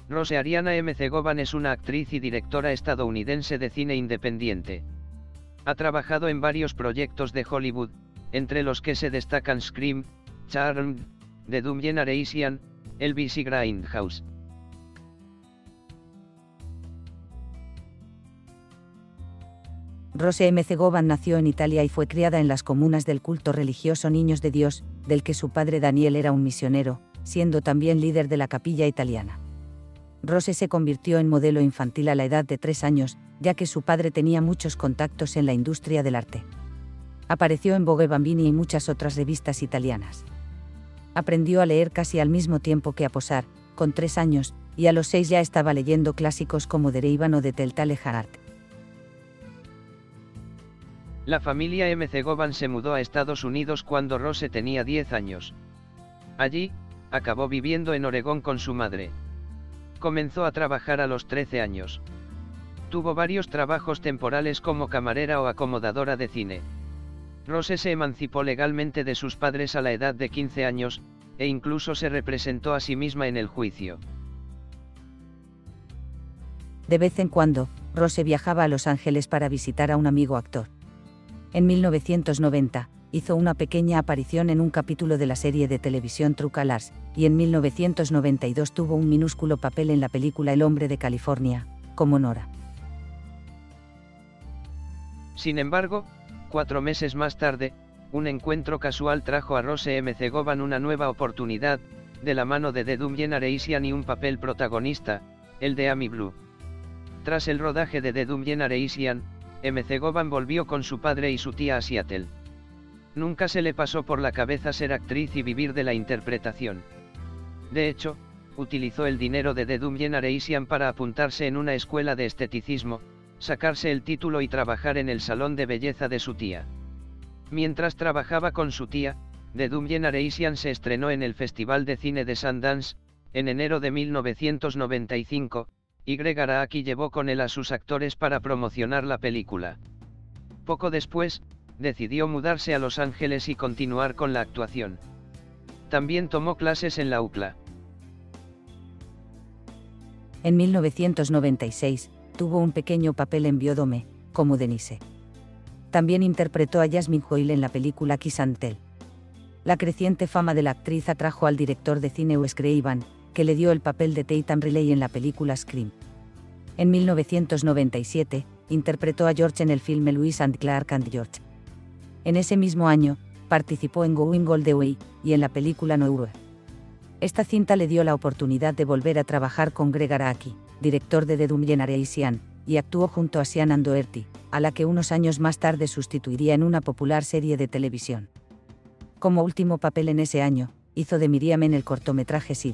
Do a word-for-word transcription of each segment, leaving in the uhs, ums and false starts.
Rose Ariana McGowan es una actriz y directora estadounidense de cine independiente. Ha trabajado en varios proyectos de Hollywood, entre los que se destacan Scream, Charmed, The Doom Generation, Elvis y Grindhouse. Rose McGowan nació en Italia y fue criada en las comunas del culto religioso Niños de Dios, del que su padre Daniel era un misionero, siendo también líder de la capilla italiana. Rose se convirtió en modelo infantil a la edad de tres años, ya que su padre tenía muchos contactos en la industria del arte. Apareció en Vogue Bambini y muchas otras revistas italianas. Aprendió a leer casi al mismo tiempo que a posar, con tres años, y a los seis ya estaba leyendo clásicos como The Raven o The Telltale Heart. La familia McGowan se mudó a Estados Unidos cuando Rose tenía diez años. Allí, acabó viviendo en Oregón con su madre. Comenzó a trabajar a los trece años. Tuvo varios trabajos temporales como camarera o acomodadora de cine. Rose se emancipó legalmente de sus padres a la edad de quince años, e incluso se representó a sí misma en el juicio. De vez en cuando, Rose viajaba a Los Ángeles para visitar a un amigo actor. En mil novecientos noventa, hizo una pequeña aparición en un capítulo de la serie de televisión True Colors, y en mil novecientos noventa y dos tuvo un minúsculo papel en la película El hombre de California, como Nora. Sin embargo, cuatro meses más tarde, un encuentro casual trajo a Rose McGowan una nueva oportunidad, de la mano de The Doom Generation y un papel protagonista, el de Amy Blue. Tras el rodaje de The Doom Generation, McGowan volvió con su padre y su tía a Seattle. Nunca se le pasó por la cabeza ser actriz y vivir de la interpretación. De hecho, utilizó el dinero de The Doom Generation para apuntarse en una escuela de esteticismo, sacarse el título y trabajar en el salón de belleza de su tía. Mientras trabajaba con su tía, The Doom Generation se estrenó en el Festival de Cine de Sundance, en enero de mil novecientos noventa y cinco, y Greg Araki llevó con él a sus actores para promocionar la película. Poco después, decidió mudarse a Los Ángeles y continuar con la actuación. También tomó clases en la U C L A. En mil novecientos noventa y seis, tuvo un pequeño papel en Biodome, como Denise. También interpretó a Jasmine Hoyle en la película Kiss and Tell. La creciente fama de la actriz atrajo al director de cine Wes Craven, que le dio el papel de Tatum Riley en la película Scream. En mil novecientos noventa y siete, interpretó a George en el filme Lewis and Clark and George. En ese mismo año, participó en Going All the Way, y en la película Nowhere. Esta cinta le dio la oportunidad de volver a trabajar con Greg Araki, director de The Doom Generation, y actuó junto a Shannon Doherty, a la que unos años más tarde sustituiría en una popular serie de televisión. Como último papel en ese año, hizo de Miriam en el cortometraje Sid.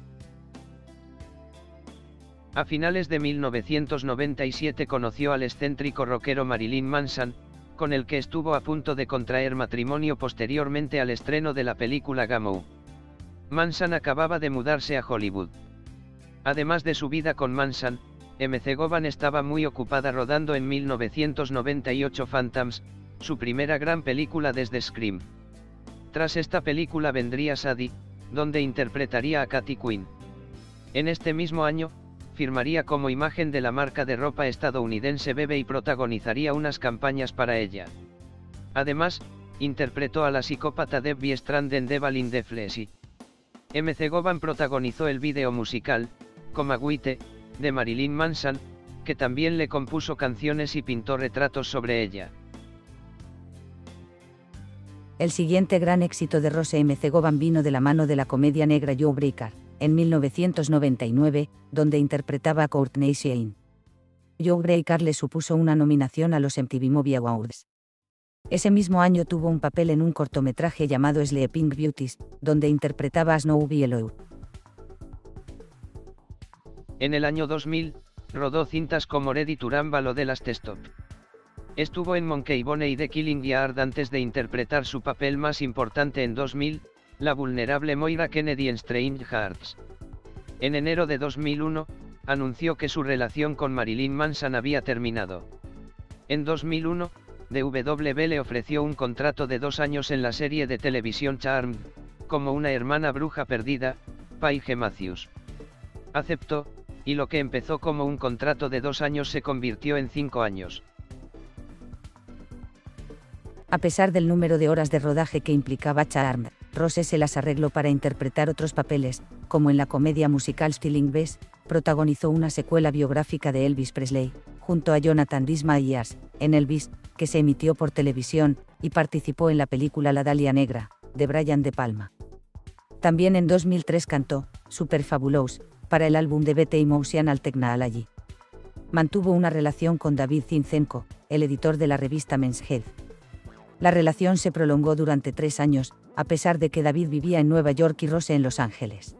A finales de mil novecientos noventa y siete conoció al excéntrico rockero Marilyn Manson, con el que estuvo a punto de contraer matrimonio posteriormente al estreno de la película Gamow. Manson acababa de mudarse a Hollywood. Además de su vida con Manson, McGowan estaba muy ocupada rodando en mil novecientos noventa y ocho Phantoms, su primera gran película desde Scream. Tras esta película vendría Sadie, donde interpretaría a Katy Quinn. En este mismo año, firmaría como imagen de la marca de ropa estadounidense Bebe y protagonizaría unas campañas para ella. Además, interpretó a la psicópata Debbie Strand en Devil in the Flesh. McGowan protagonizó el vídeo musical, Come With, de Marilyn Manson, que también le compuso canciones y pintó retratos sobre ella. El siguiente gran éxito de Rose McGowan vino de la mano de la comedia negra Jawbreaker, en mil novecientos noventa y nueve, donde interpretaba a Courtney Shane. Jawbreaker le supuso una nominación a los M T V Movie Awards. Ese mismo año tuvo un papel en un cortometraje llamado Sleeping Beauties, donde interpretaba a Snow Yellow. En el año dos mil, rodó cintas como Ready to Rumble o The Last Stop. Estuvo en Monkey Bone y The Killing Yard antes de interpretar su papel más importante en dos mil, la vulnerable Moira Kennedy en Strange Hearts. En enero de dos mil uno, anunció que su relación con Marilyn Manson había terminado. En dos mil uno, D W B le ofreció un contrato de dos años en la serie de televisión Charmed, como una hermana bruja perdida, Paige Matthews. Aceptó, y lo que empezó como un contrato de dos años se convirtió en cinco años. A pesar del número de horas de rodaje que implicaba Charmed, Rose se las arregló para interpretar otros papeles, como en la comedia musical Stealing Bess, protagonizó una secuela biográfica de Elvis Presley, junto a Jonathan Rhys Meyers, en Elvis, que se emitió por televisión, y participó en la película La Dalia Negra, de Brian De Palma. También en dos mil tres cantó Superfabulous, para el álbum de Bete Emotional Technology. Mantuvo una relación con David Zinchenko, el editor de la revista Men's Health. La relación se prolongó durante tres años, a pesar de que David vivía en Nueva York y Rose en Los Ángeles.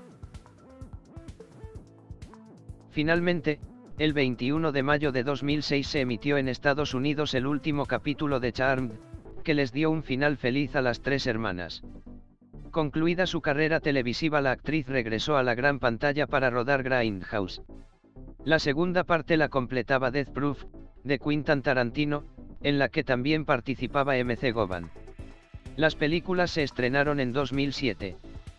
Finalmente, el veintiuno de mayo de dos mil seis se emitió en Estados Unidos el último capítulo de Charmed, que les dio un final feliz a las tres hermanas. Concluida su carrera televisiva, la actriz regresó a la gran pantalla para rodar Grindhouse. La segunda parte la completaba Death Proof, de Quentin Tarantino, en la que también participaba M C Govan. Las películas se estrenaron en dos mil siete.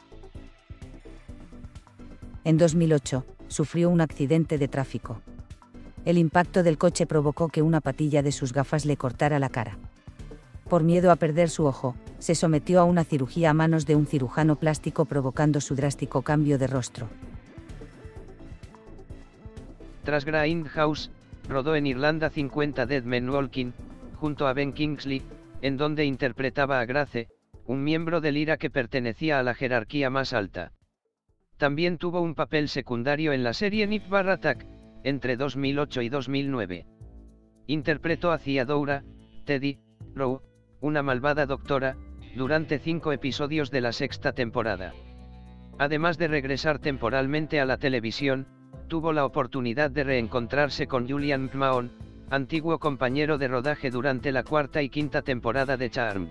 En dos mil ocho, sufrió un accidente de tráfico. El impacto del coche provocó que una patilla de sus gafas le cortara la cara. Por miedo a perder su ojo, se sometió a una cirugía a manos de un cirujano plástico, provocando su drástico cambio de rostro. Tras Grindhouse, rodó en Irlanda cincuenta Dead Men Walking, junto a Ben Kingsley, en donde interpretaba a Grace, un miembro del I R A que pertenecía a la jerarquía más alta. También tuvo un papel secundario en la serie Nip Bar Attack, entre dos mil ocho y dos mil nueve. Interpretó a Theodora, Teddy, Rowe, una malvada doctora, durante cinco episodios de la sexta temporada. Además de regresar temporalmente a la televisión, tuvo la oportunidad de reencontrarse con Julian McMahon, antiguo compañero de rodaje durante la cuarta y quinta temporada de Charmed.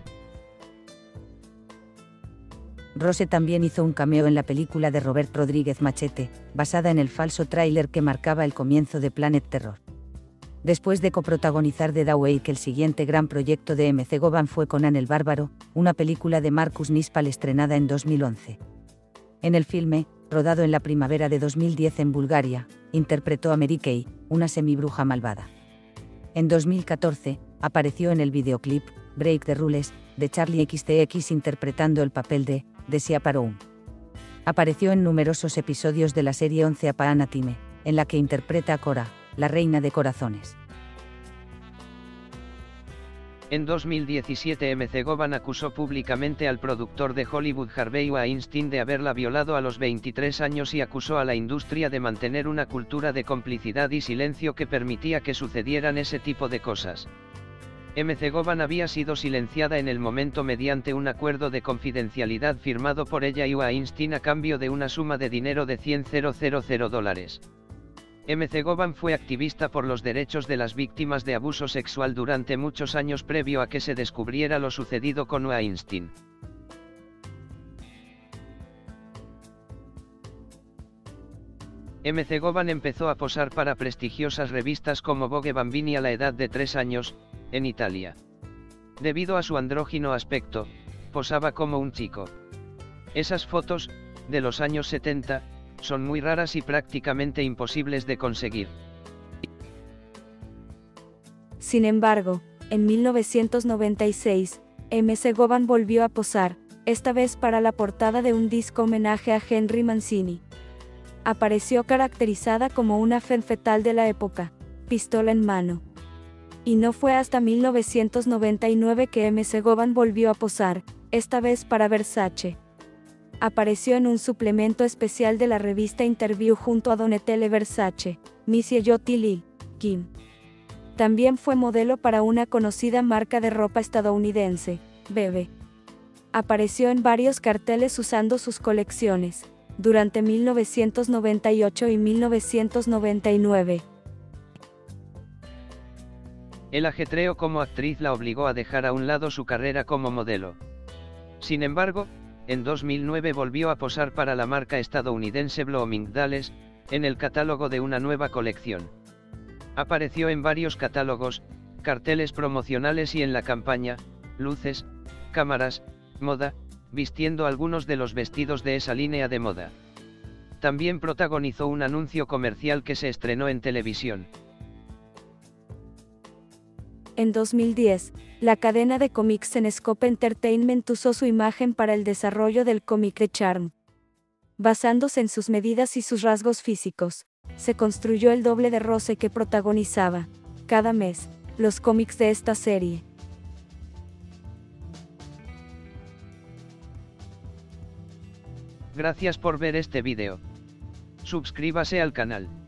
Rose también hizo un cameo en la película de Robert Rodríguez Machete, basada en el falso tráiler que marcaba el comienzo de Planet Terror. Después de coprotagonizar The Dawake, el siguiente gran proyecto de M C Govan fue Conan el Bárbaro, una película de Marcus Nispal estrenada en dos mil once. En el filme, rodado en la primavera de dos mil diez en Bulgaria, interpretó a Mary Kay, una semibruja malvada. En dos mil catorce, apareció en el videoclip Break the Rules, de Charlie X C X interpretando el papel de Desia Paroun. Apareció en numerosos episodios de la serie Once Upon a Time, en la que interpreta a Cora, la reina de corazones. En dos mil diecisiete M C Govan acusó públicamente al productor de Hollywood Harvey Weinstein de haberla violado a los veintitrés años y acusó a la industria de mantener una cultura de complicidad y silencio que permitía que sucedieran ese tipo de cosas. M C Govan había sido silenciada en el momento mediante un acuerdo de confidencialidad firmado por ella y Weinstein a cambio de una suma de dinero de cien mil dólares. M C Govan fue activista por los derechos de las víctimas de abuso sexual durante muchos años previo a que se descubriera lo sucedido con Weinstein. M C Govan empezó a posar para prestigiosas revistas como Vogue Bambini a la edad de tres años, en Italia. Debido a su andrógino aspecto, posaba como un chico. Esas fotos, de los años setenta, son muy raras y prácticamente imposibles de conseguir. Sin embargo, en mil novecientos noventa y seis, M C Govan volvió a posar, esta vez para la portada de un disco homenaje a Henry Mancini. Apareció caracterizada como una femme fatale de la época, pistola en mano. Y no fue hasta mil novecientos noventa y nueve que M C Govan volvió a posar, esta vez para Versace. Apareció en un suplemento especial de la revista Interview junto a Donatella Versace, Missy Elliott y Lil' Kim. También fue modelo para una conocida marca de ropa estadounidense, Bebe. Apareció en varios carteles usando sus colecciones, durante mil novecientos noventa y ocho y mil novecientos noventa y nueve. El ajetreo como actriz la obligó a dejar a un lado su carrera como modelo. Sin embargo, en dos mil nueve volvió a posar para la marca estadounidense Bloomingdale's, en el catálogo de una nueva colección. Apareció en varios catálogos, carteles promocionales y en la campaña, luces, cámaras, moda, vistiendo algunos de los vestidos de esa línea de moda. También protagonizó un anuncio comercial que se estrenó en televisión. En dos mil diez, la cadena de cómics Zenescope Entertainment usó su imagen para el desarrollo del cómic de Charm. Basándose en sus medidas y sus rasgos físicos, se construyó el doble de Rose que protagonizaba, cada mes, los cómics de esta serie. Gracias por ver este vídeo. Suscríbase al canal.